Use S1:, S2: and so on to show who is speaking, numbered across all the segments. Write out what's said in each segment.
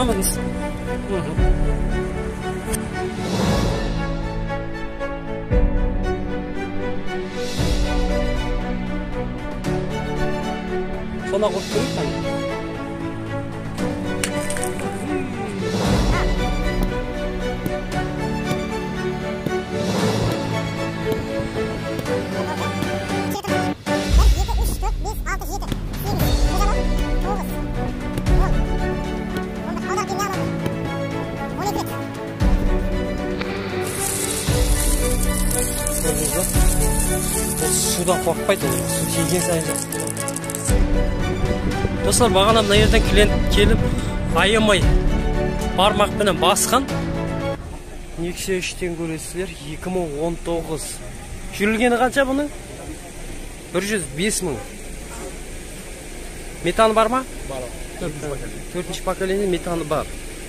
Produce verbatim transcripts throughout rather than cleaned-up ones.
S1: Tamamız. Sonra kurtulur mu? Sudan korkpайды олар, су тиген сайын жақсы. Достар, бағана мына жерден клиент келіп, аямай бармақпенен басқан. Nexia үштен көресіздер, екі мың он тоғыз. Жүрілгені қанша бұның? бір жүз бес мың. Метаны бар ма? Бар. төртінші поколение метаны бар.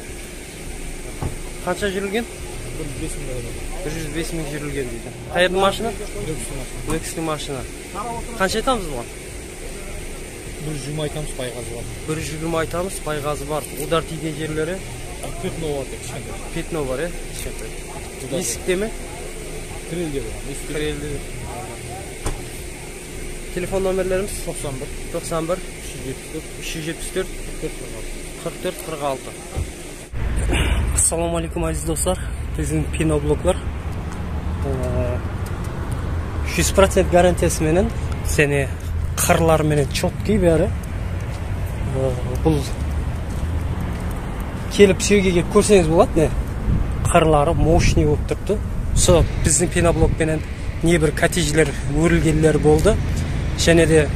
S1: Қанша жүрілген? бір жүз бес мың жүрілген дейді. Қайырды машина? Лексінің машина. Қанша айтамыз бұған?
S2: бір жүз жиырма айтамыз, байғазы бар.
S1: бір жүз жиырма айтамыз, байғазы бар. Удар тиген жерлері?
S2: Петно бар, кішкентай.
S1: Петно бар, е? Есікте ме?
S2: Кірелде бар.
S1: Кірелде. Телефон номерлеріміз?
S2: тоқсан бір
S1: тоқсан бір
S2: үш жүз жетпіс төрт
S1: қырық төрт қырық алты. Ассаламу алейкум, азиз достар. Біздің пеноблоклар жүз процент гарантиясыменен сені қырларыменен чоткий бәрі. Бұл келіп сөйгеге көрсеңіз болады, не? Қырлары мощный болып тұрды. Со біздің пеноблокпенен не бір коттеджлер өрілгендер болды. Және де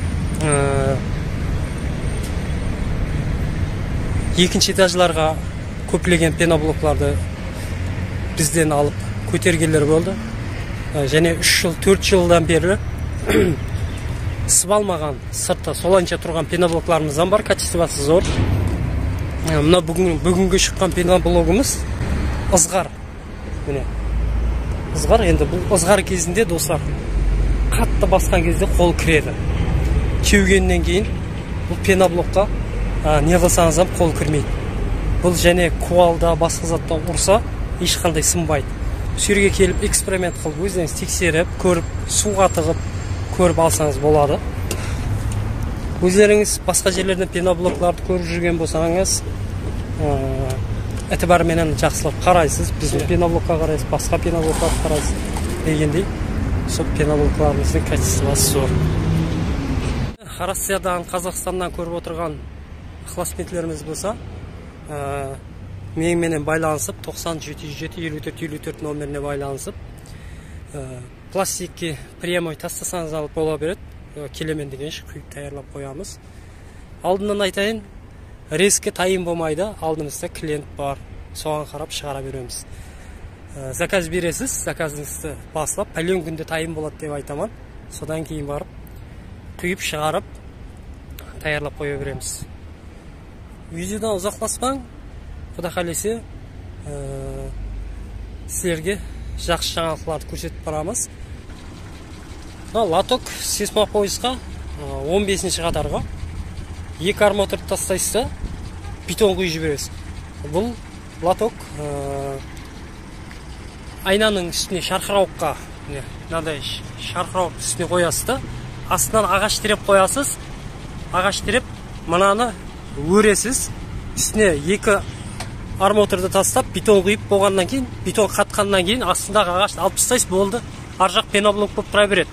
S1: екінші этажларға көптеген пеноблокларды бізден алып көтергендер болды. Және үш жыл, төрт жылдан бері сыбалмаған, сыртта солайынша тұрған пеноблокларымыздан бар, качествосы зор. Мына бүгінгі шыққан пеноблогымыз ызғар. Міне, ызғар, енді бұл ызғар кезінде достар, қатты басқан кезде қол кіреді. Кеугеннен кейін бұл пеноблокқа не қылсаңыз қол кірмейді. Бұл және куалда басқа затта ұрса ешқандай сынбайды. Сүйерге келіп эксперимент қылып, өздеріңіз тексеріп, көріп, суға тығып, көріп алсаңыз болады. Өздеріңіз басқа жерлерден пеноблокларды көріп жүрген болсаңыз, әтібарменен жақсылап қарайсыз. Біздің пеноблокқа қарайсыз, басқа пеноблокларды қарайсыз дегендей. Сол пеноблокларымыздың качествосы зор. Россиядан, Қазақстаннан көріп отырған ықыласмендеріміз болса, меніменен байланысып, тоқсан жеті жүз жеті елу төрт елу төрт номеріне байланысып, пластикке прямой тастасаңыз алып бола береді. Келемен деген құйып таярлап қоямыз. Алдынан айтайын, резкі тайын болмайды, алдымызда клиент бар, соған қарап шығара береміз. Заказ бересіз, заказыңызды басылап, пәлен күнде тайын болады деп айтаман. Содан кейін барып, құйып шығарып, таярлап қоя береміз. Видеодан ұзақласпаң, Құда қалесе сіздерге жақсы жаңалықтарды көрсетіп барамыз. Лоток сейсмопоисқа он бесінші қатарға екі арматурды тастайсыз, бетон құйып жібересіз. Бұл лоток айнаның үстіне шарқырауыққа, мынандай шарқырауық үстіне қоясыз, астынан ағаш тереп қоясыз. Ағаш тереп мынаны өресіз, үстіне екі арматурды тастап, бетон құйып болғаннан кейін, бетон қатқаннан кейін астындағы ағашты алып тастайсыз, болды. Ар жақ пеноблок болып тұра береді.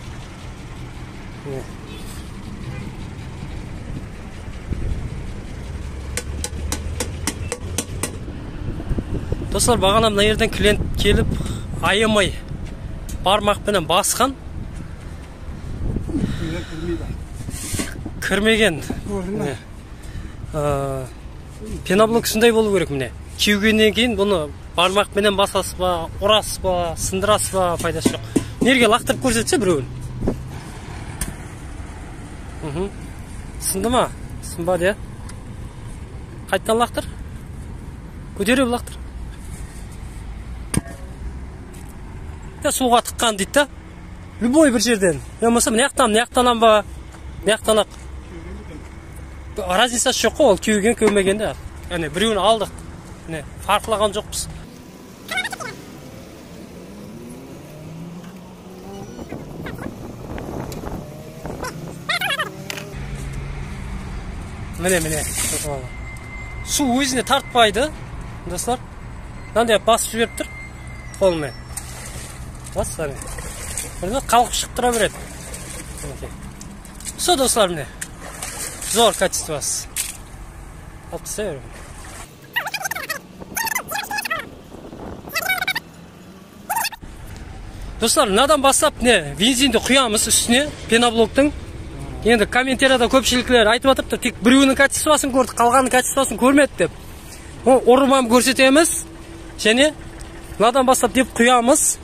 S1: Достар, бағана мына жерден клиент келіп, аямай бармақпенен басқан. Кірмеген. Пеноблок сондай болу керек міне. Кеугеннен кейін бұны бармақпенен басасыз ба, ұрасыз ба, сындырасыз ба, пайдасы жоқ. Нерге лақтырып көрсетсе біреуін. Сынды ма? Сынбады, е? Қайттан лақтыр? Көтеріп лақтыр. Суға тыққан дейді да. Любой бір жерден. Емаса мынаяқтан, мынаяқтанан ба, мынаяқтан ақ. Разницасы жоқ қой, ол кеуген көмегенде. яғни біреуін алдық. Міне, фарқлаған жоқпыз. Міне, міне. Су өзіне тартпайды, достар. Мынандай басып жіберіп тұр қолымен. Бас, әне. Бірді қалқып шықтыра береді. Со, достар, міне. Зор качествосы. Алып тастай беремін. Достар, мынадан бастап не бензинді құямыз үстіне, пеноблоктың. Енді комментарияда көпшіліктер айтып жатырыпты, тек біреуінің качествосын көрдік, қалғанның качествосын көрмеді деп. Ұрымам көрсетеміз. Және мынадан бастап деп құямыз.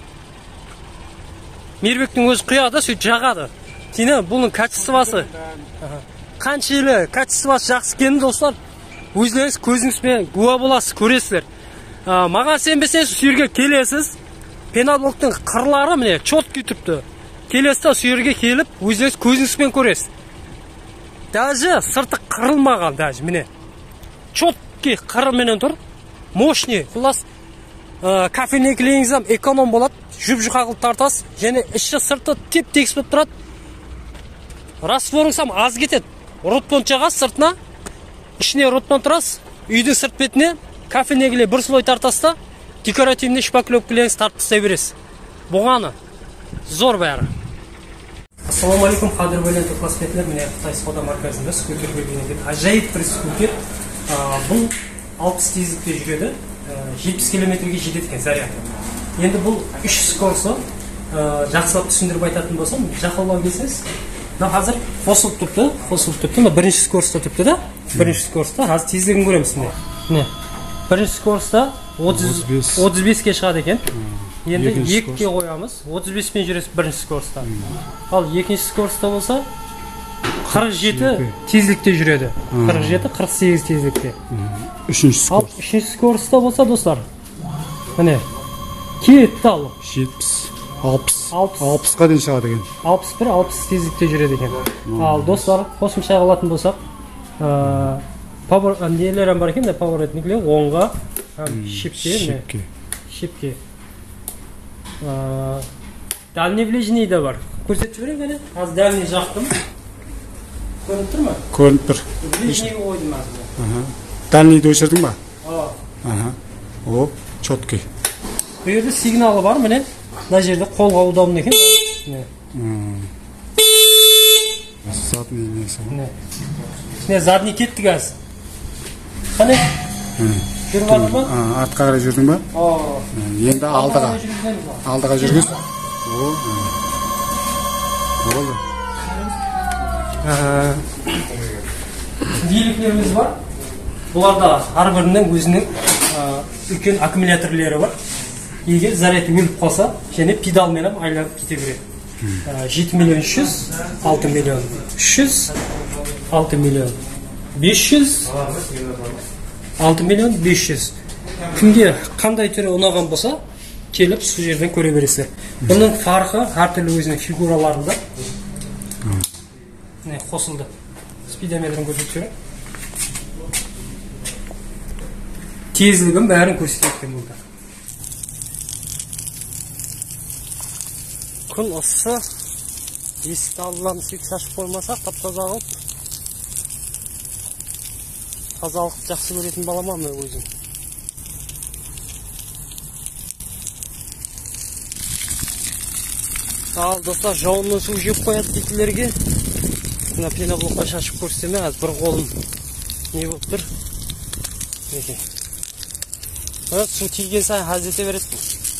S1: Мейірбектің өзі құяды, сөйтіп жағады. Кейіне бұның качествосы қаншелі качествосы жақсы екенін, достар, өзіңіз көзіңізбен куә боласыз, көресіздер. Маған сенбесеңіз, осы жерге келесіз. Пеноблоктың қырлары міне четкий тұрыпты. Келесіз, осы жерге келіп, өзіңіз көзіңізбен көресіз. Даже сырты қырылмаған, даже міне. Четкий қырыменен тұр. Мощный. Құлас кафене келеңізім эконом болады. Жүп-жүқа қылып тартасыз. Және іші сырты теп-тегіс болып тұрады. Растворың сам аз кетеді. Ротпон жағасыз сыртына. Ішіне ротпон тұрасыз. Үйдің сырт бетіне кафенегіле бір слой тартасыз, декоративный шпаклевкілеріңіз тартып тастай бересіз. Бұғаны зор бәрі. Ассаламу алейкум, қадірбайлы қасбетілер. Міне Қытай сауда марказында скутер белгіленген ажайып бір скутер. Бұл алпыс тезлікте жүреді, жетпіс километрге жетеді екен заряды. Енді бұл үш скорсы. Жақсылап түсіндіріп айтатын болсам, жақылау келсеңіз, мына қазір қосылып тұрыпты, қосылып тұрыпты. Мына бірінші скорста тұрыпты да, бірінші скорста. Қазір тезлігін көреміз міне. Міне. Бірінші скорста отыз беске шығады екен. Енді екіге қоямыз. отыз беспен жүресіз бірінші скорста. Ал екінші скорста болса қырық жеті тезлікте жүреді. қырық жеті қырық сегіз тезлікте.
S3: Үшінші скорста.
S1: Ал үшінші скорста болса, достар, міне кетті ал.
S3: жетпіс, алпыс.
S1: алпысқа
S3: дейін шығады екен.
S1: алпыс бір алпыс тезлікте жүреді екен. Ал достар, қосымша алатын болсақ, нелерім бар екен, поворотниклер оңға, шипке, шипке. Дальний влежней де бар. Көрсетіп жіберейін кәне? Аз дальний жақтым. Көрініп тұр ма?
S3: Көрініп тұр.
S1: Влежнейге ойдым аз.
S3: Дальнийді өшірдің ба?
S1: Ага.
S3: О, четкий.
S1: Бұл жерде сигналы бар, міне. Мына жерде қолға удобный екен.
S3: Задний несі.
S1: Не, задний кетті қазір. Қане? Жүріп жатыр ма?
S3: Артқа қарай жүрдің ба? Енді алдыға. Алдыға жүргіз. Болды.
S1: Дийліктеріміз бар. Бұларда әрбірінің өзінің үлкен аккумуляторлері бар. Егер заряды өліп қалса, және педалмен айланып кете береді. жеті миллион үш жүз, алты миллион үш жүз, алты миллион бес жүз, алты миллион бес жүз. Кімге қандай түрі ұнаған болса, келіп сол жерден көре бересіздер. Бұның фарқы әртүрлі өзінің фигураларында. Не қосылды. Спидометрін көрсетіп жүріп. Тезлігін бәрін көрсететін болды. Күн ыссы, есікті алдынан сөйтіп шашып қоймасақ, тап-таза қылып. Тазалықты жақсы көретін балама мен өзім. Ал достар, жауынның су жеп қояды дейтілерге. Мына пеноблокқа шашып көрсетеме, аз бір қолым не болып тұр. Неке. Су тиген сайын хазете береді.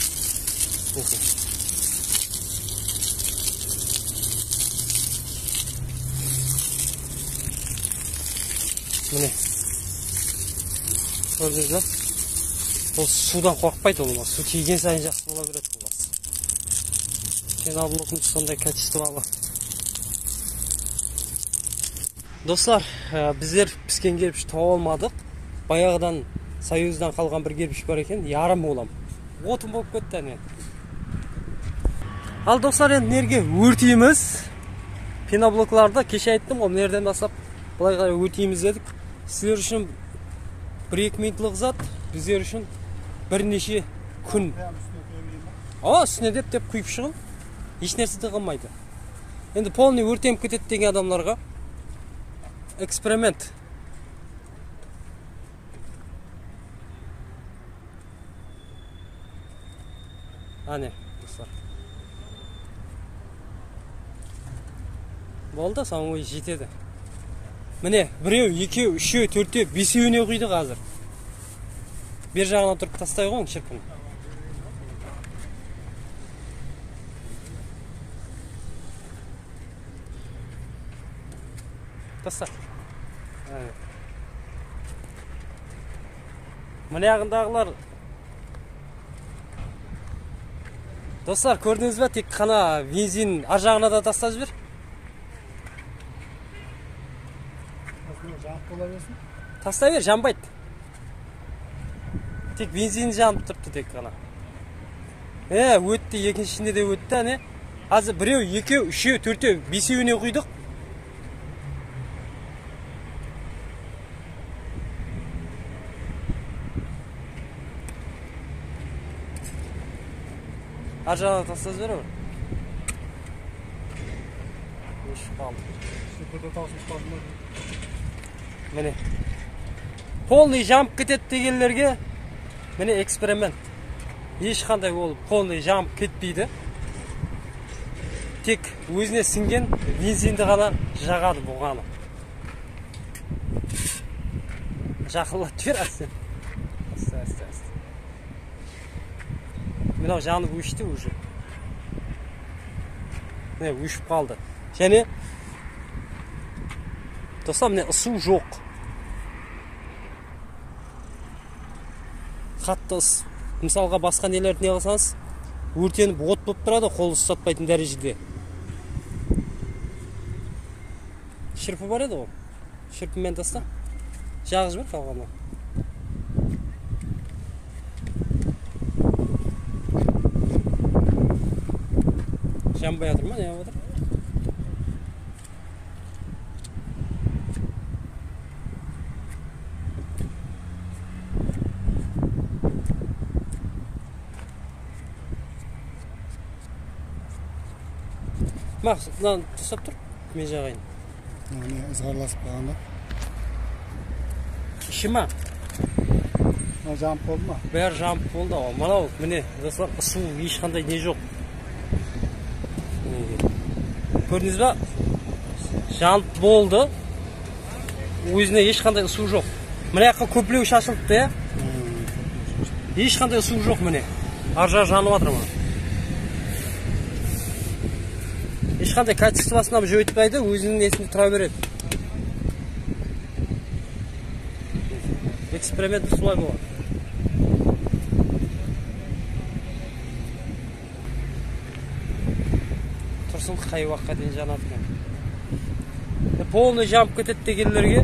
S1: Міне. Көрдіңіз ба? Ол судан қорқпайды олмас. Су тиген сайын жақсы бола береді олмас. Пеноблоктың сондай качестволы. Достар, біздер піскен керпіш тауып алмадық. Баяғыдан Союздан қалған бір керпіш бар екен, ярым олам. Отын болып кетті әне. Ал достар, енді нерге өртейміз. Пеноблокларды кеше айттым, ол нерден бастап былай қарай өртейміз дедік. Сіздер үшін bir екі минутлық зат біздер үшін бірнеше күн. О, үстіне деп деп құйып шығын. Еш нәрсе де қалмайды. Енді полный өртеніп кетеді деген адамларға эксперимент. Ане, достар. Болды, соңғы жетеді. Міне, біреу, екеу, үшеу, төртеу, бесеуіне құйды қазір. Бер жағына тұрып тастай қойың, шіркін. Таста. Міне ағындағылар. Достар, көрдіңіз бе? Тек қана бензин ар жағына да тастап жібер. Тастай бер, жанбайды. Тек бензин жанып тұрыпты тек қана. Е, өтті, екіншісінде де өтті, әне. Азы біреу, екеу, үшеу, төртеу, бесеуіне құйдық. Ар жағына тастап жібер. Өшіп қалды. Міне. Полный жанып кетеді дегендерге міне эксперимент. Ешқандай ол полный жанып кетпейді. Тек өзіне сіңген бензинді ғана жағады бұғаны. Жақылат жібер әсен. Аста, аста, аста. Мынау жанып өшті уже. Міне өшіп қалды. Және достар, міне ысу жоқ. Қатты ыс. Мысалға басқа нелерді не қылсаңыз, өртеніп от болып тұрады, қол ұстатпайтын дәрежеде. Шырпы бар еді ғой. Шырпымен таста. Жағы жібер қалғаны. Жанбай жатыр ма, не жатыр? Мақ, мынаны тұсап тұр, мен жағайын.
S3: Не, ызғарласып қалғанда.
S1: Іші ма?
S3: Жанып болды ма?
S1: Бәрі жанып болды. Мынау, міне, достар, ысу ешқандай не жоқ. Көрдіңіз ба? Жанып болды. Өзіне ешқандай ысу жоқ. Міне жаққа көплеу шашылыпты, е? Ешқандай ысу жоқ, міне. Ар жағы жанып жатыр ма? Ешқандай качествосына жөйтпайды, өзінің несінде тұра береді. Эксперимент солай болады. Тұрсын қай уақытқа дейін жанады екен. Полный жанып кетеді дегендерге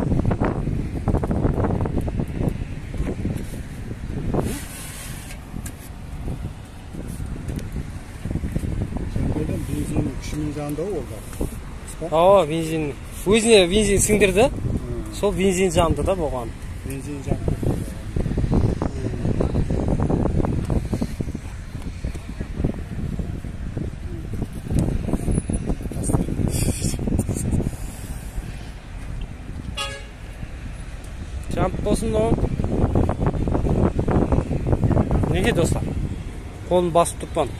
S3: күшімен жанды ғой олар.
S1: О, бензин. Өзіне бензин сіңдірді. Сол бензин жанды да бұған.
S3: Бензин жанды.
S1: Жанып болсын о. Неге достар? Қолын басып тұрпан.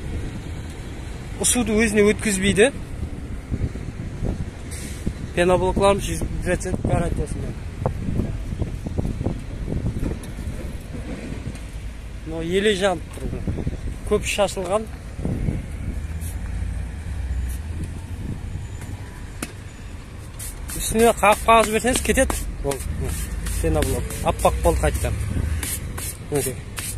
S1: Ысуды өзіне өткізбейді. Пеноблокларым жүз процент гарантиясымен. Но еле жанып тұрды. Көп шашылған. Үстіне қағып қағып жіберсеңіз кетеді. Ол пеноблок. Аппақ болды қайттан. Өте.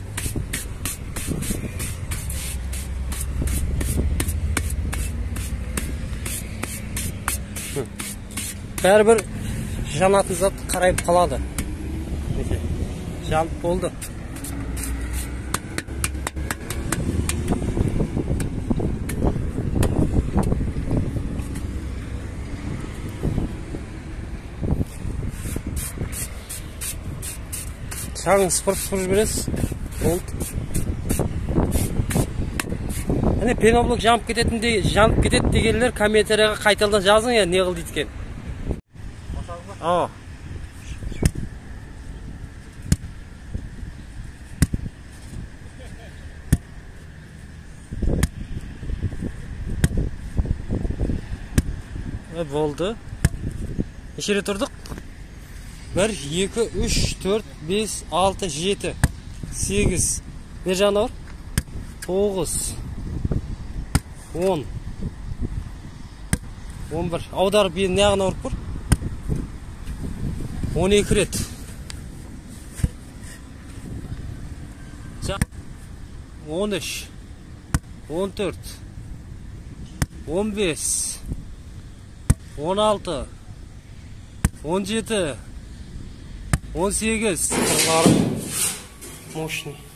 S1: Бәрібір жанатын зат қарайып қалады. Жанып болды. шағын сыпырып сыпырып жібересіз. Болды. Міне пеноблок жанып кететіндей, жанып кетеді дегендер комментарияға қайтадан жазың я, не қыл дейді екен. Aa. Ve oldu. İşe turduk. bir, iki, üç, dört, beş, altı, yedi, sekiz. Bir canavar. dokuz. on. on bir. Avdarıp bir ne yana vurup vur? on iki ret. on üç. on dört. on beş. on altı. on yedi. on sekiz. Mощный.